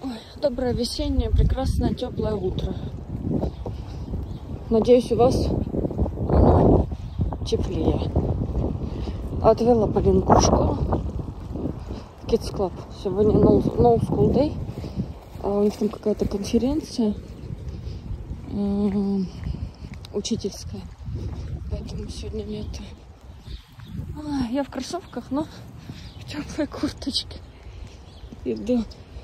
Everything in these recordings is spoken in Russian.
Доброе весеннее, прекрасное, теплое утро. Надеюсь, у вас оно теплее. Отвела Полинку в школу. Kids Club. Сегодня No School Day. У них там какая-то конференция учительская. Поэтому сегодня нет. Я в кроссовках, но в теплой курточке иду.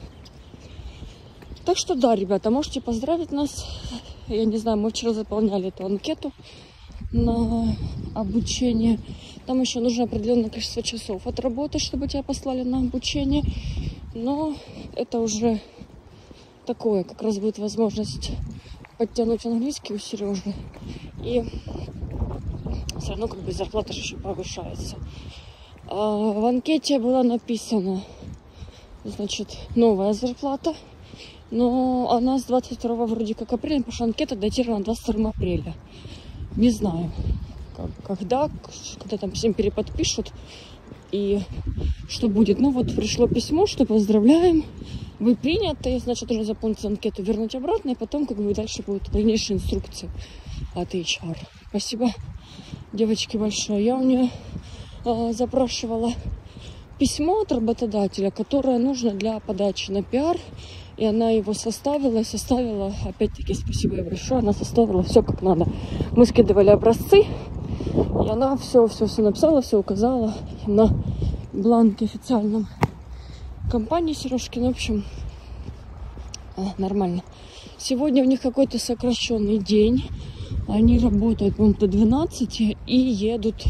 Так что да, ребята, можете поздравить нас. Я не знаю, мы вчера заполняли эту анкету на обучение. Там еще нужно определенное количество часов отработать, чтобы тебя послали на обучение. Но это уже такое, как раз будет возможность подтянуть английский у Сережи. И все равно как бы зарплата же еще повышается. В анкете было написано, значит, новая зарплата. Но она с 22 вроде как апреля, потому что анкета датирована 22 апреля. Не знаю, когда там всем переподпишут и что будет. Ну вот пришло письмо, что поздравляем, вы приняты, значит, нужно заполнить анкету, вернуть обратно, и потом как бы дальше будут дальнейшие инструкции от HR. Спасибо, девочки, большое. Я у нее запрашивала письмо от работодателя, которое нужно для подачи на пиар. И она его составила, опять-таки, спасибо ей большое, она составила все как надо. Мы скидывали образцы, и она все написала, все указала на бланке официальном компании Сережкин. В общем, нормально. Сегодня у них какой-то сокращенный день. Они работают, по-моему, до 12 и едут.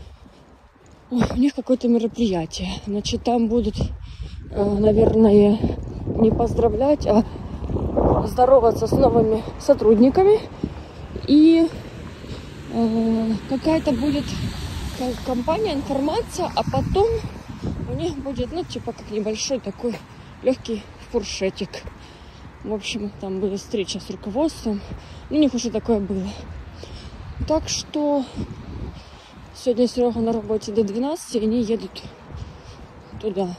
У них какое-то мероприятие. Значит, там будут, наверное, не поздравлять, а здороваться с новыми сотрудниками. И какая-то будет компания, информация, а потом у них будет, ну, типа, как небольшой такой легкий фуршетик. В общем, там была встреча с руководством. У них уже такое было. Так что сегодня Серега на работе до 12, и они едут туда.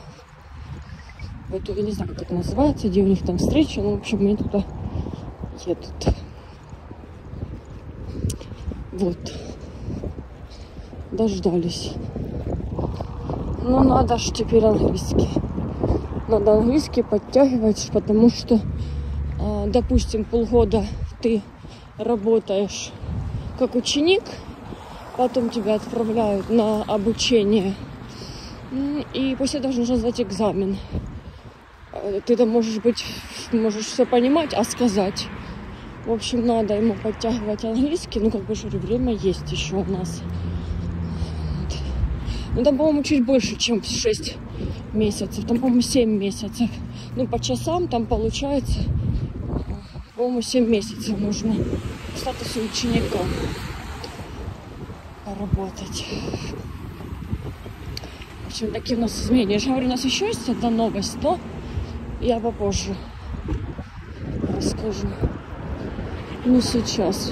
Я не знаю, как это называется, где у них там встреча. Ну, в общем, они туда едут. Вот. Дождались. Ну, надо ж теперь английский. Надо английский подтягивать, потому что, допустим, полгода ты работаешь как ученик, потом тебя отправляют на обучение, и после этого нужно сдать экзамен. Ты там можешь все понимать, а сказать. В общем, надо ему подтягивать английский. Ну, как бы же время есть еще у нас. Ну, там, по-моему, чуть больше, чем 6 месяцев. Там, по-моему, 7 месяцев. Ну, по часам там получается, по-моему, 7 месяцев нужно в статусе ученика поработать. В общем, такие у нас изменения. Я же говорю, у нас еще есть одна новость, но я попозже расскажу. Не сейчас.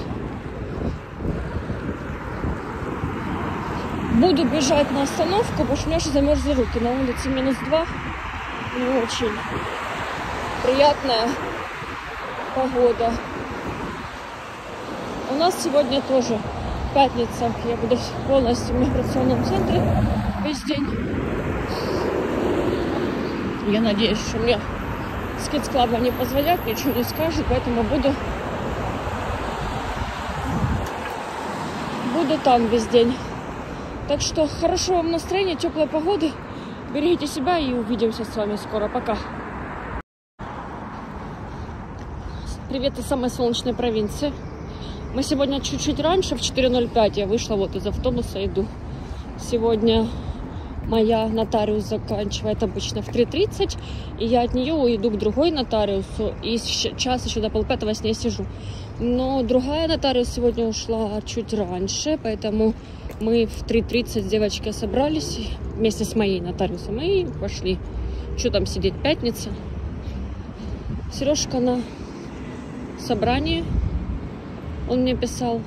Буду бежать на остановку, потому что у меня уже замерзли руки. На улице -2. Не очень приятная погода. У нас сегодня тоже пятница. Я буду полностью в миграционном центре весь день. Я надеюсь, что мне с Kids Club не позвонят, ничего не скажут, поэтому буду там весь день. Так что хорошего вам настроения, теплой погоды. Берегите себя и увидимся с вами скоро. Пока. Привет из самой солнечной провинции. Мы сегодня чуть-чуть раньше, в 4:05, я вышла вот из автобуса, иду. Сегодня моя нотариус заканчивает обычно в 3:30, и я от нее уйду к другой нотариусу, и сейчас еще до 4:30 с ней сижу. Но другая нотариус сегодня ушла чуть раньше, поэтому мы в 3:30 с девочкой собрались вместе с моей нотариусом и пошли. Что там сидеть, пятница. Сережка на собрании, он мне писал.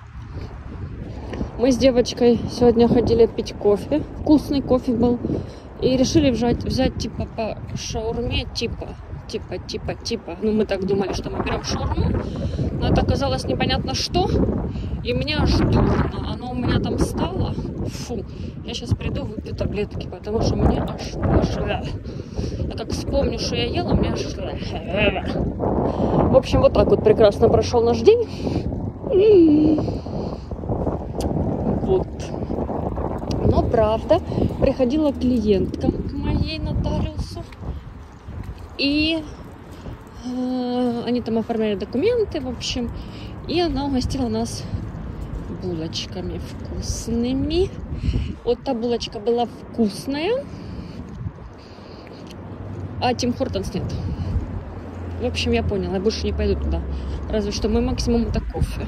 Мы с девочкой сегодня ходили пить кофе. Вкусный кофе был. И решили взять типа по шаурме, типа. Ну, мы так думали, что мы берем шаурму, но это оказалось непонятно что, и мне аж дурно. Оно у меня там стало. Фу, я сейчас приду, выпью таблетки, потому что мне аж... Я как вспомню, что я ела, мне аж... В общем, вот так вот прекрасно прошел наш день. Вот. Но правда, приходила клиентка к моей нотариусу, и они там оформляли документы, в общем, и она угостила нас булочками вкусными. Вот та булочка была вкусная, а Тим Хортонс нет. В общем, я поняла, я больше не пойду туда. Разве что мой максимум это кофе.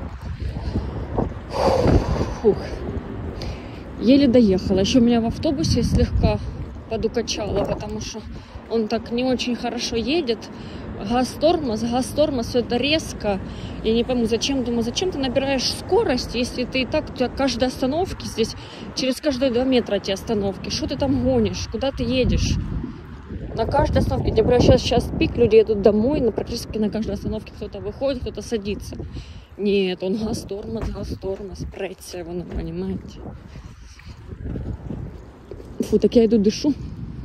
Фух. Еле доехала. Еще меня в автобусе слегка подукачало, потому что он так не очень хорошо едет. Газ-тормоз, все это резко. Я не пойму, зачем ты набираешь скорость, если ты и так, у тебя каждой остановки здесь, через каждые 2 метра эти остановки. Что ты там гонишь? Куда ты едешь? На каждой остановке, тем более сейчас пик, люди едут домой, но практически на каждой остановке кто-то выходит, кто-то садится. Нет, он газ-тормоз, прется его, ну, понимаете? Фу, так я иду дышу.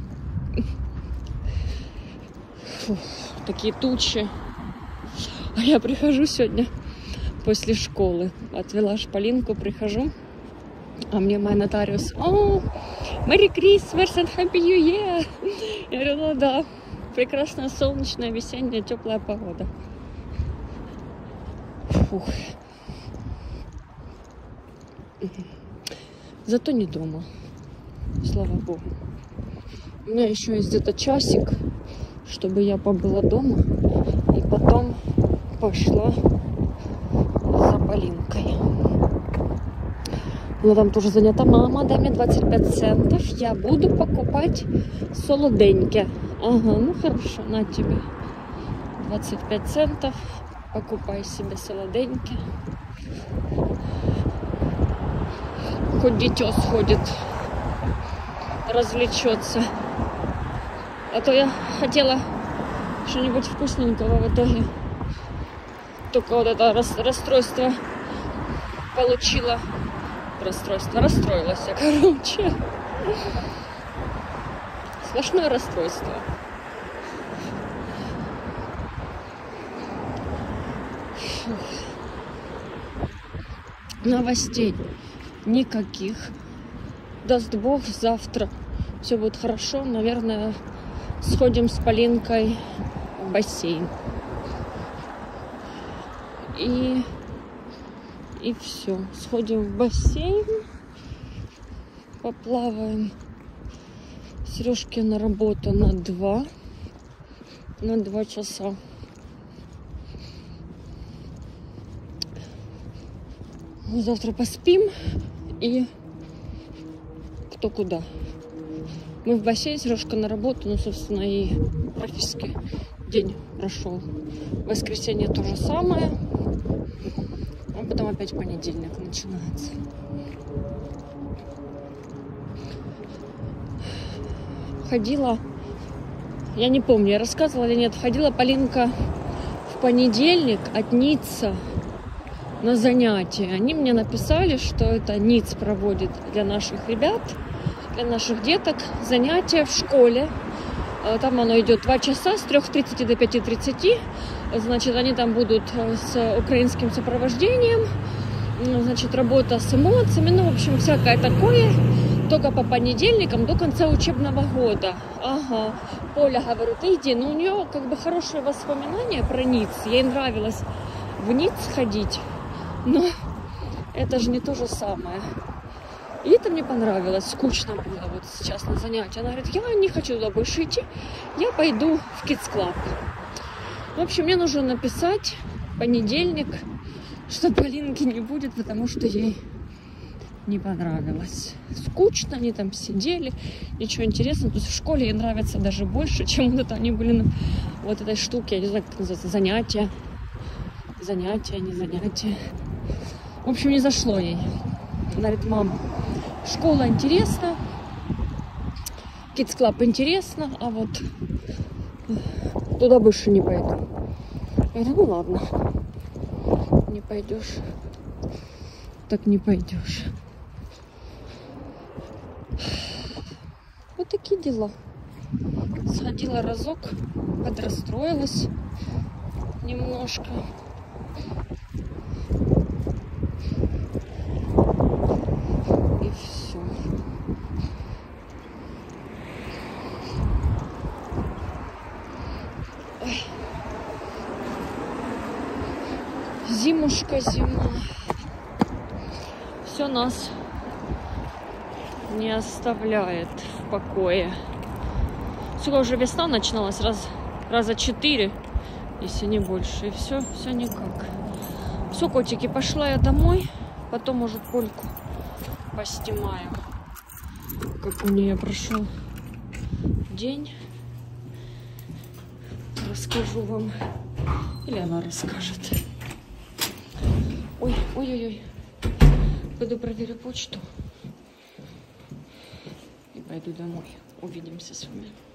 Фу, такие тучи. А я прихожу сегодня после школы. Отвела шпалинку, прихожу. А мне моя нотариус: «О, Merry Christmas and Happy New Year!» Я говорю: ну да, прекрасная солнечная весенняя теплая погода. Фух. Зато не дома. Слава богу. У меня еще есть где-то часик, чтобы я побыла дома. И потом пошла за Полинкой. Она там тоже занята. Мама, дай мне 25 центов. Я буду покупать солоденьке. Ага, ну хорошо, на тебе 25 центов. Покупай себе солоденьке. Хоть дитё сходит, развлечется. А то я хотела что-нибудь вкусненького, в итоге только вот это расстройство получила. Расстроилась я, короче. Сплошное расстройство. Фух. Новостей никаких. Даст Бог, завтра все будет хорошо. Наверное, сходим с Полинкой в бассейн. И все. Сходим в бассейн, поплаваем. Сережке на работу на 2 часа. Завтра поспим и кто куда. Мы в бассейн, Сережка на работу, ну, собственно, и практически день прошел. В воскресенье то же самое. А потом опять понедельник начинается. Ходила, я не помню, я рассказывала или нет, ходила Полинка в понедельник от НИЦа на занятия. Они мне написали, что это НИЦ проводит для наших ребят, для наших деток занятия в школе. Там оно идет 2 часа с 3:30 до 5:30. Значит, они там будут с украинским сопровождением. Значит, работа с эмоциями. Ну, в общем, всякое такое. Только по понедельникам до конца учебного года. Ага. Поля, говорю, ты иди. Ну, у нее как бы хорошие воспоминания про НИЦ. Ей нравилось в НИЦ ходить. Но это же не то же самое. И это мне понравилось. Скучно было вот сейчас на занятии. Она говорит, я не хочу туда больше идти. Я пойду в Kids Club. В общем, мне нужно написать понедельник, что Полинки не будет, потому что ей не понравилось. Скучно, они там сидели, ничего интересного. То есть в школе ей нравится даже больше, чем вот это они были на вот этой штуке, я не знаю, как называется, занятия. Занятия, не занятия. В общем, не зашло ей. Она говорит, мам, школа интересна, Kids Club интересно, а вот туда больше не пойду. Я говорю, ну ладно, не пойдешь, так не пойдешь. Вот такие дела. Сходила разок, подрастроилась немножко. И все. Зимушка, зима. Все нас не оставляет в покое. Сюда уже весна начиналась раза 4, если не больше. И все никак. Все, котики, пошла я домой. Потом, может, Польку поснимаю, как у нее прошел день. Расскажу вам. Или она расскажет. Ой. Пойду проверю почту. И пойду домой. Увидимся с вами.